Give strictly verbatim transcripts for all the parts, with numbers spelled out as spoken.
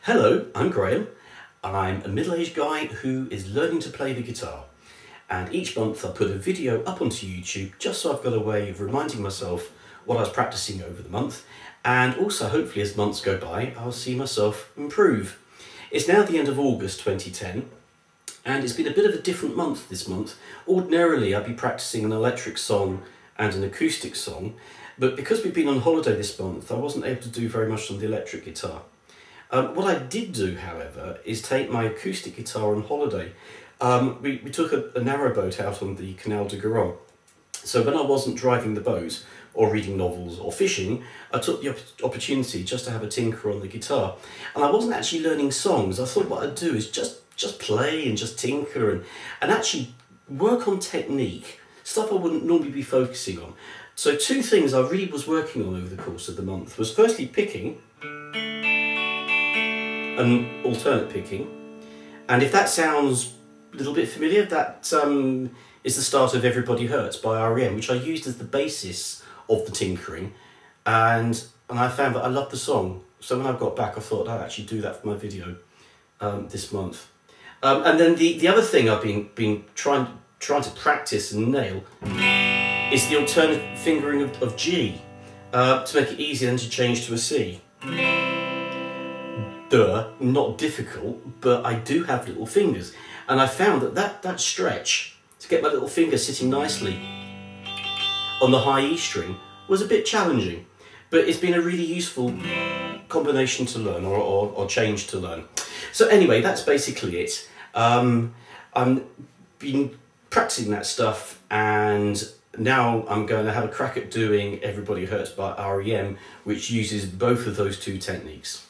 Hello, I'm Graeme. I'm a middle-aged guy who is learning to play the guitar, and each month I put a video up onto YouTube just so I've got a way of reminding myself what I was practicing over the month, and also hopefully as months go by I'll see myself improve. It's now the end of August twenty ten and it's been a bit of a different month this month. Ordinarily I'd be practicing an electric song and an acoustic song, but because we've been on holiday this month I wasn't able to do very much on the electric guitar. Um, what I did do, however, is take my acoustic guitar on holiday. Um, we, we took a, a narrowboat out on the Canal de Garonne. So when I wasn't driving the boat or reading novels or fishing, I took the op opportunity just to have a tinker on the guitar. And I wasn't actually learning songs. I thought what I'd do is just, just play and just tinker and, and actually work on technique, stuff I wouldn't normally be focusing on. So two things I really was working on over the course of the month was firstly picking, and alternate picking, and if that sounds a little bit familiar, that um, is the start of Everybody Hurts by R E M, which I used as the basis of the tinkering, and and I found that I loved the song. So when I got back I thought I'd actually do that for my video um, this month. Um, and then the, the other thing I've been, been trying, trying to practice and nail is the alternate fingering of, of G, uh, to make it easier than to change to a C. Duh, not difficult, but I do have little fingers, and I found that, that that stretch to get my little finger sitting nicely on the high E string was a bit challenging, but it's been a really useful combination to learn, or, or, or change to learn. So anyway, that's basically it. Um, I've been practicing that stuff, and now I'm going to have a crack at doing Everybody Hurts by R E M, which uses both of those two techniques.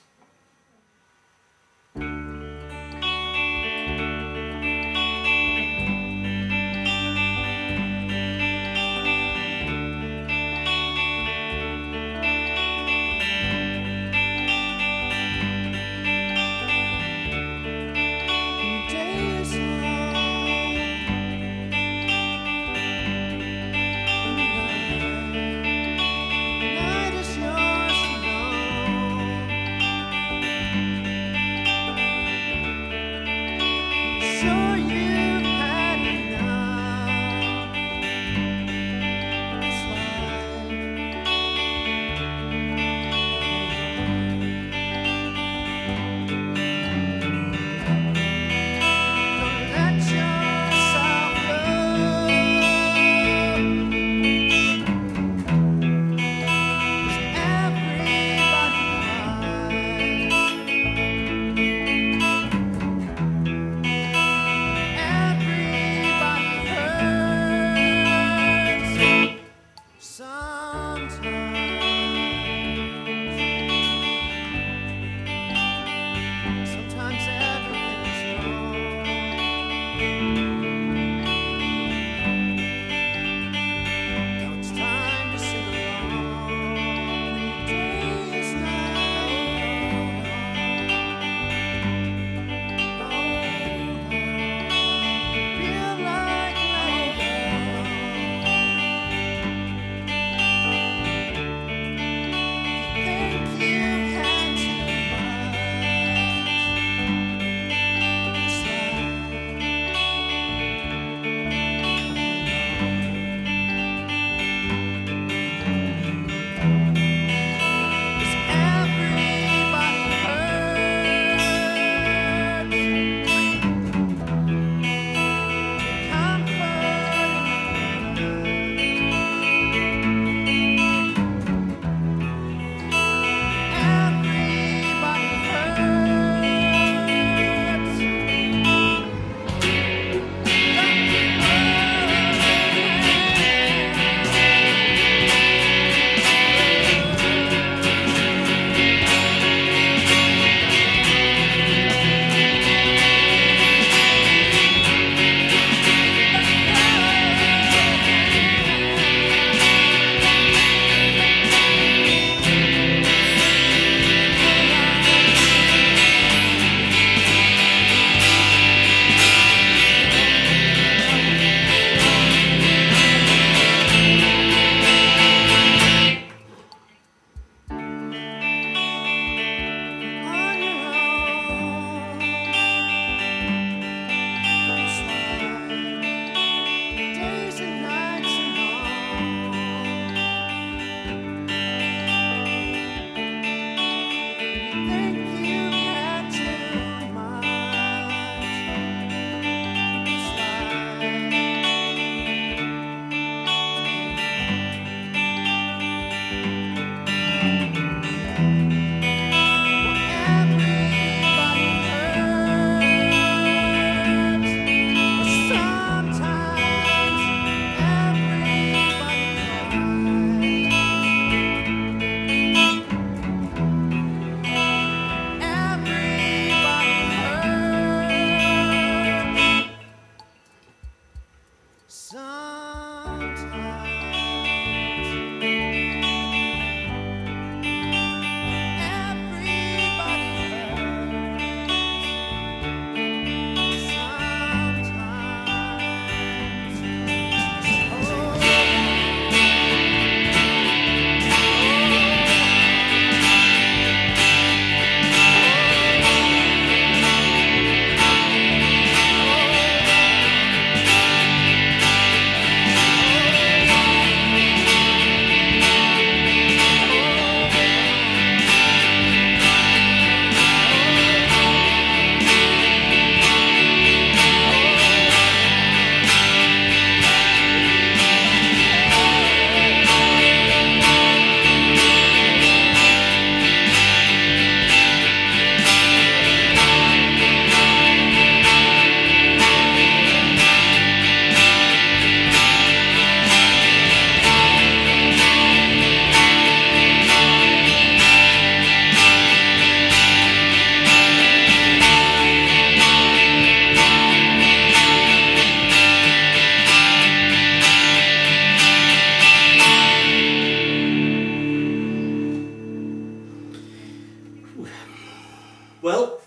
Well,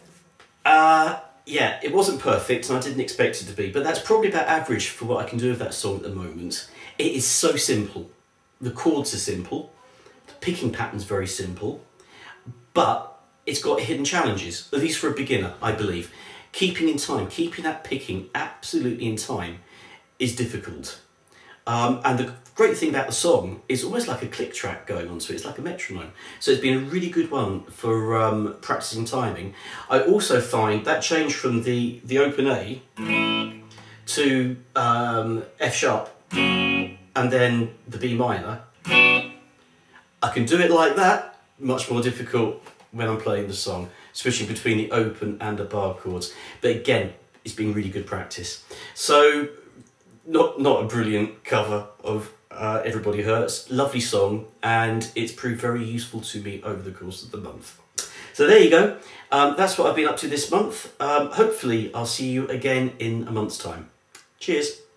uh, yeah, it wasn't perfect and I didn't expect it to be, but that's probably about average for what I can do with that song at the moment. It is so simple. The chords are simple, the picking pattern's very simple, but it's got hidden challenges, at least for a beginner, I believe. Keeping in time, keeping that picking absolutely in time is difficult. Um, and the great thing about the song is almost like a click track going on to it. It's like a metronome. So it's been a really good one for um, practicing timing. I also find that change from the, the open A to um, F sharp and then the B minor, I can do it like that, much more difficult when I'm playing the song, switching between the open and the bar chords. But again, it's been really good practice. So, Not, not a brilliant cover of uh, Everybody Hurts, lovely song, and it's proved very useful to me over the course of the month. So there you go, um, that's what I've been up to this month. Um, hopefully I'll see you again in a month's time. Cheers.